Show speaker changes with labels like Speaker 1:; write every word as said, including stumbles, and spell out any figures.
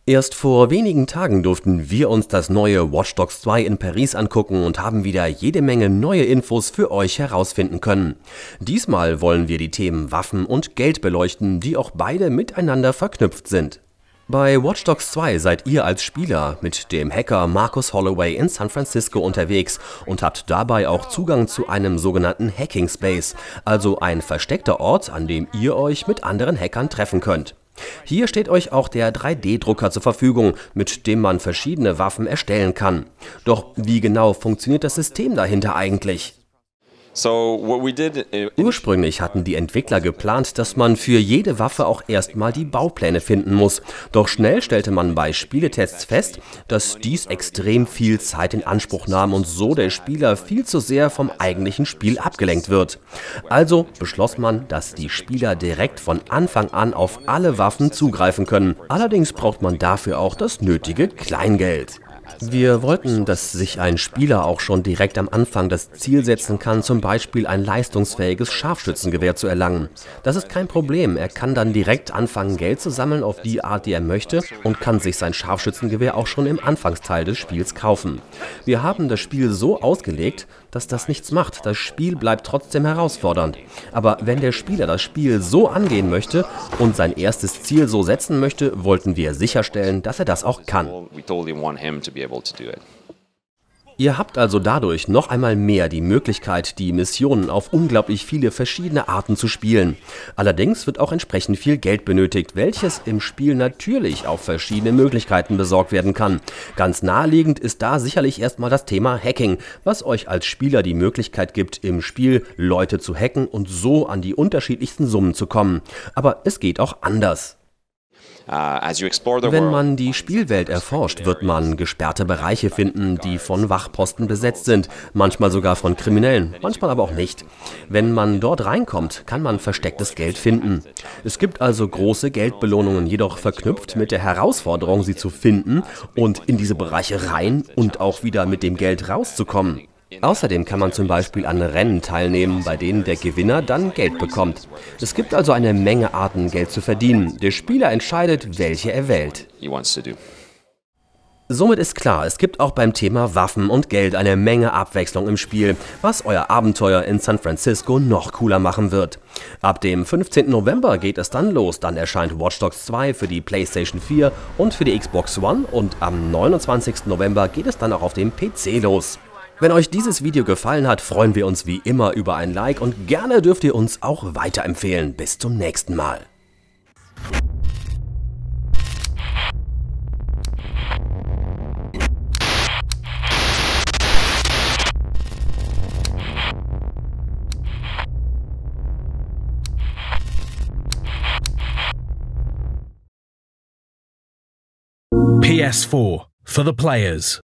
Speaker 1: Erst vor wenigen Tagen durften wir uns das neue Watch Dogs zwei in Paris angucken und haben wieder jede Menge neue Infos für euch herausfinden können. Diesmal wollen wir die Themen Waffen und Geld beleuchten, die auch beide miteinander verknüpft sind. Bei Watch Dogs zwei seid ihr als Spieler mit dem Hacker Marcus Holloway in San Francisco unterwegs und habt dabei auch Zugang zu einem sogenannten Hacking Space, also ein versteckter Ort, an dem ihr euch mit anderen Hackern treffen könnt. Hier steht euch auch der drei D Drucker zur Verfügung, mit dem man verschiedene Waffen erstellen kann. Doch wie genau funktioniert das System dahinter eigentlich? Ursprünglich hatten die Entwickler geplant, dass man für jede Waffe auch erstmal die Baupläne finden muss. Doch schnell stellte man bei Spieletests fest, dass dies extrem viel Zeit in Anspruch nahm und so der Spieler viel zu sehr vom eigentlichen Spiel abgelenkt wird. Also beschloss man, dass die Spieler direkt von Anfang an auf alle Waffen zugreifen können. Allerdings braucht man dafür auch das nötige Kleingeld. Wir wollten, dass sich ein Spieler auch schon direkt am Anfang das Ziel setzen kann, zum Beispiel ein leistungsfähiges Scharfschützengewehr zu erlangen. Das ist kein Problem, er kann dann direkt anfangen, Geld zu sammeln auf die Art, die er möchte und kann sich sein Scharfschützengewehr auch schon im Anfangsteil des Spiels kaufen. Wir haben das Spiel so ausgelegt, dass das nichts macht. Das Spiel bleibt trotzdem herausfordernd. Aber wenn der Spieler das Spiel so angehen möchte und sein erstes Ziel so setzen möchte, wollten wir sicherstellen, dass er das auch kann. Ihr habt also dadurch noch einmal mehr die Möglichkeit, die Missionen auf unglaublich viele verschiedene Arten zu spielen. Allerdings wird auch entsprechend viel Geld benötigt, welches im Spiel natürlich auf verschiedene Möglichkeiten besorgt werden kann. Ganz naheliegend ist da sicherlich erstmal das Thema Hacking, was euch als Spieler die Möglichkeit gibt, im Spiel Leute zu hacken und so an die unterschiedlichsten Summen zu kommen. Aber es geht auch anders. Wenn man die Spielwelt erforscht, wird man gesperrte Bereiche finden, die von Wachposten besetzt sind, manchmal sogar von Kriminellen, manchmal aber auch nicht. Wenn man dort reinkommt, kann man verstecktes Geld finden. Es gibt also große Geldbelohnungen, jedoch verknüpft mit der Herausforderung, sie zu finden und in diese Bereiche rein und auch wieder mit dem Geld rauszukommen. Außerdem kann man zum Beispiel an Rennen teilnehmen, bei denen der Gewinner dann Geld bekommt. Es gibt also eine Menge Arten, Geld zu verdienen. Der Spieler entscheidet, welche er wählt. Somit ist klar, es gibt auch beim Thema Waffen und Geld eine Menge Abwechslung im Spiel, was euer Abenteuer in San Francisco noch cooler machen wird. Ab dem fünfzehnten November geht es dann los, dann erscheint Watch Dogs zwei für die PlayStation vier und für die Xbox One und am neunundzwanzigsten November geht es dann auch auf dem P C los. Wenn euch dieses Video gefallen hat, freuen wir uns wie immer über ein Like und gerne dürft ihr uns auch weiterempfehlen. Bis zum nächsten Mal.
Speaker 2: P S four for the players.